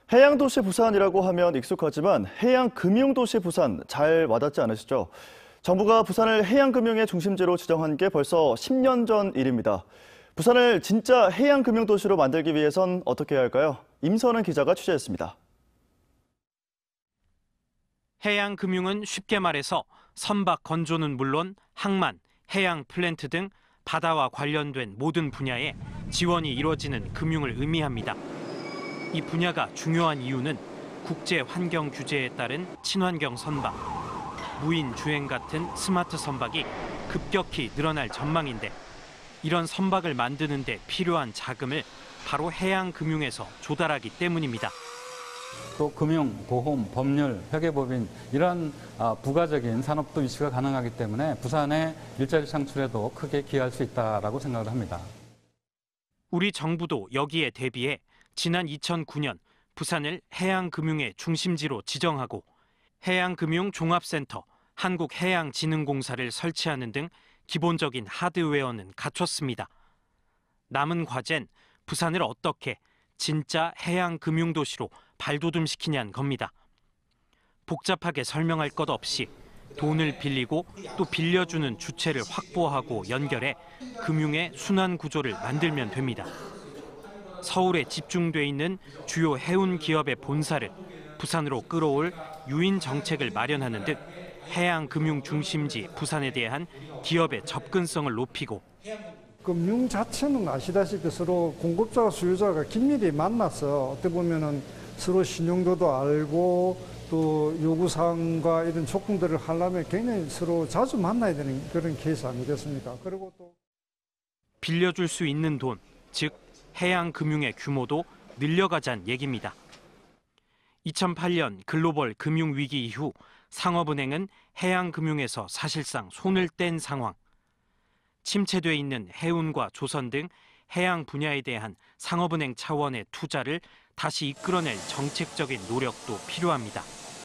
해양도시 부산이라고 하면 익숙하지만 해양금융도시 부산 잘 와닿지 않으시죠? 정부가 부산을 해양금융의 중심지로 지정한 게 벌써 10년 전 일입니다. 부산을 진짜 해양금융도시로 만들기 위해선 어떻게 해야 할까요? 임선은 기자가 취재했습니다. 해양금융은 쉽게 말해서 선박 건조는 물론 항만, 해양 플랜트 등 바다와 관련된 모든 분야에 지원이 이루어지는 금융을 의미합니다. 이 분야가 중요한 이유는 국제 환경 규제에 따른 친환경 선박, 무인 주행 같은 스마트 선박이 급격히 늘어날 전망인데 이런 선박을 만드는 데 필요한 자금을 바로 해양금융에서 조달하기 때문입니다. 또 금융, 보험, 법률, 회계법인 이런 부가적인 산업도 이슈가 가능하기 때문에 부산의 일자리 창출에도 크게 기여할 수 있다고 생각을 합니다. 우리 정부도 여기에 대비해 지난 2009년 부산을 해양금융의 중심지로 지정하고 해양금융종합센터, 한국해양진흥공사를 설치하는 등 기본적인 하드웨어는 갖췄습니다. 남은 과제는 부산을 어떻게 진짜 해양금융도시로 발돋움시키냐는 겁니다. 복잡하게 설명할 것 없이 돈을 빌리고 또 빌려주는 주체를 확보하고 연결해 금융의 순환 구조를 만들면 됩니다. 서울에 집중돼 있는 주요 해운 기업의 본사를 부산으로 끌어올 유인 정책을 마련하는 등 해양금융 중심지 부산에 대한 기업의 접근성을 높이고 금융 자체는 아시다시피 서로 공급자와 수요자가 긴밀히 만나서 어떻게 보면은 서로 신용도도 알고 또 요구사항과 이런 조건들을 하려면 굉장히 서로 자주 만나야 되는 그런 케이스 아니겠습니까? 그리고 또 빌려줄 수 있는 돈, 즉 해양금융의 규모도 늘려가자는 얘기입니다. 2008년 글로벌 금융위기 이후 상업은행은 해양금융에서 사실상 손을 뗀 상황. 침체돼 있는 해운과 조선 등 해양 분야에 대한 상업은행 차원의 투자를 다시 이끌어낼 정책적인 노력도 필요합니다.